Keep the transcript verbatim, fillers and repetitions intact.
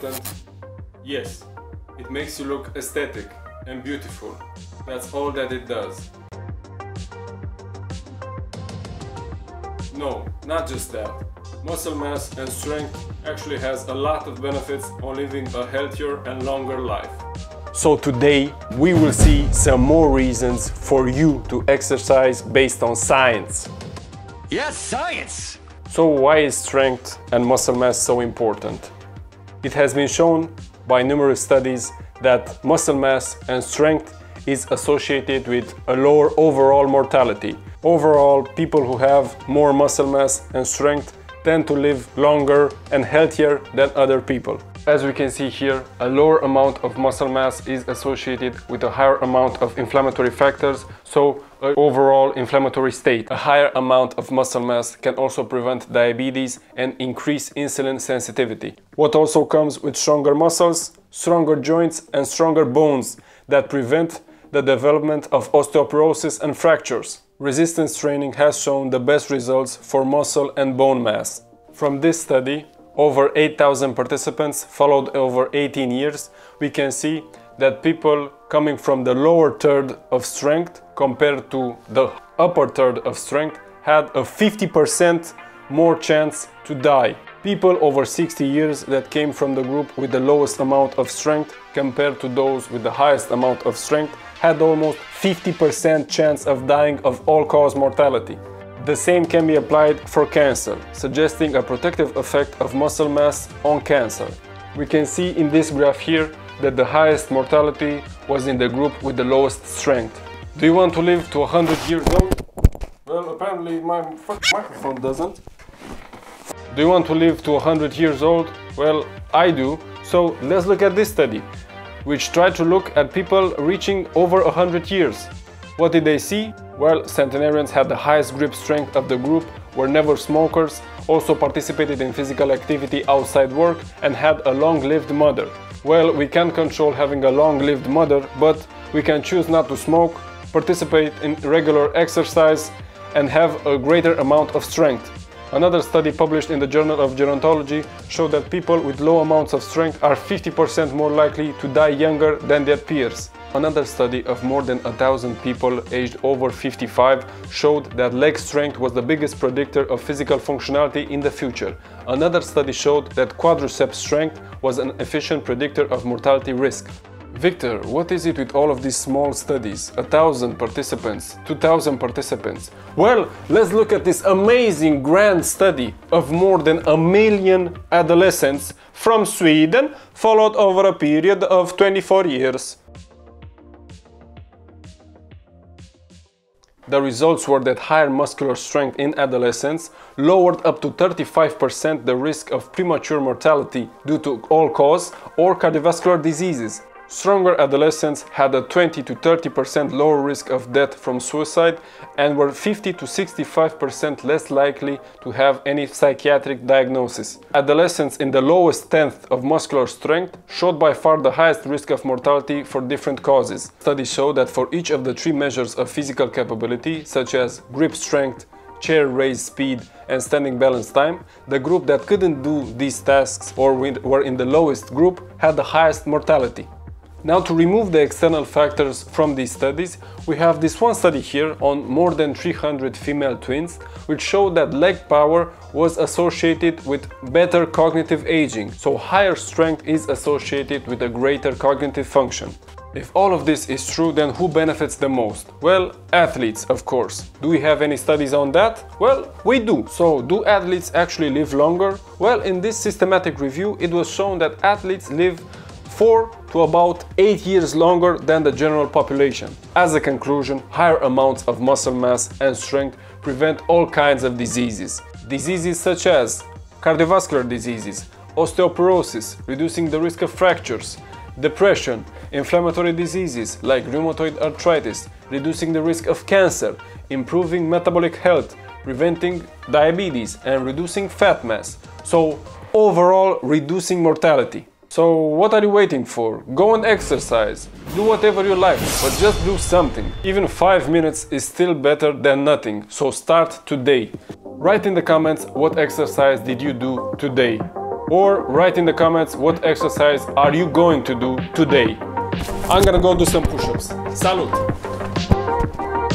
important? Yes, it makes you look aesthetic and beautiful. That's all that it does. No, not just that. Muscle mass and strength actually has a lot of benefits on living a healthier and longer life. So today we will see some more reasons for you to exercise based on science. Yes, science! So why is strength and muscle mass so important? It has been shown by numerous studies that muscle mass and strength is associated with a lower overall mortality. Overall, people who have more muscle mass and strength tend to live longer and healthier than other people. As we can see here, a lower amount of muscle mass is associated with a higher amount of inflammatory factors, so an overall inflammatory state. A higher amount of muscle mass can also prevent diabetes and increase insulin sensitivity. What also comes with stronger muscles? Stronger joints and stronger bones that prevent the development of osteoporosis and fractures. Resistance training has shown the best results for muscle and bone mass. From this study, over eight thousand participants followed over eighteen years, we can see that people coming from the lower third of strength compared to the upper third of strength had a fifty percent more chance to die. People over sixty years that came from the group with the lowest amount of strength compared to those with the highest amount of strength had almost fifty percent chance of dying of all-cause mortality. The same can be applied for cancer, suggesting a protective effect of muscle mass on cancer. We can see in this graph here that the highest mortality was in the group with the lowest strength. Do you want to live to one hundred years old? Well, apparently my microphone doesn't. Do you want to live to one hundred years old? Well, I do. So let's look at this study, which tried to look at people reaching over one hundred years. What did they see? Well, centenarians had the highest grip strength of the group, were never smokers, also participated in physical activity outside work, and had a long-lived mother. Well, we can't control having a long-lived mother, but we can choose not to smoke, participate in regular exercise, and have a greater amount of strength. Another study published in the Journal of Gerontology showed that people with low amounts of strength are fifty percent more likely to die younger than their peers. Another study of more than a thousand people aged over fifty-five showed that leg strength was the biggest predictor of physical functionality in the future. Another study showed that quadriceps strength was an efficient predictor of mortality risk. Victor, what is it with all of these small studies? A thousand participants, two thousand participants. Well, let's look at this amazing grand study of more than a million adolescents from Sweden, followed over a period of twenty-four years. The results were that higher muscular strength in adolescents lowered up to thirty-five percent the risk of premature mortality due to all-cause or cardiovascular diseases. Stronger adolescents had a twenty to thirty percent lower risk of death from suicide and were fifty to sixty-five percent less likely to have any psychiatric diagnosis. Adolescents in the lowest tenth of muscular strength showed by far the highest risk of mortality for different causes. Studies show that for each of the three measures of physical capability, such as grip strength, chair raise speed, and standing balance time, the group that couldn't do these tasks or were in the lowest group had the highest mortality. Now, to remove the external factors from these studies, we have this one study here on more than three hundred female twins, which showed that leg power was associated with better cognitive aging, so higher strength is associated with a greater cognitive function. If all of this is true, then who benefits the most? Well, athletes, of course. Do we have any studies on that? Well, we do. So, do athletes actually live longer? Well, in this systematic review, it was shown that athletes live four to about eight years longer than the general population. As a conclusion, higher amounts of muscle mass and strength prevent all kinds of diseases. Diseases such as cardiovascular diseases, osteoporosis, reducing the risk of fractures, depression, inflammatory diseases like rheumatoid arthritis, reducing the risk of cancer, improving metabolic health, preventing diabetes, and reducing fat mass. So, overall, reducing mortality. So what are you waiting for? Go and exercise. Do whatever you like, but just do something. Even five minutes is still better than nothing, so start today. Write in the comments what exercise did you do today. or write in the comments what exercise are you going to do today. I'm gonna go do some push-ups. Salut!